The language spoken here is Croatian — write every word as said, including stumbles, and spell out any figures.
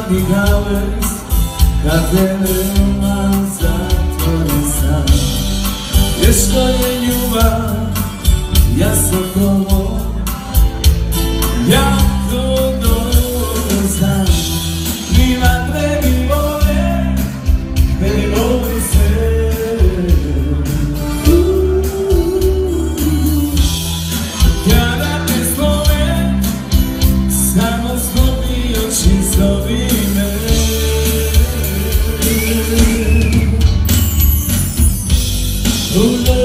migały, kada veoma zatvoren sam. Jer što je ljubav, ja sam to jako dobro znam. Ni vatre ni vode, meni voli sve. Kada te zove, samo slovi oči, zovi me. Oh,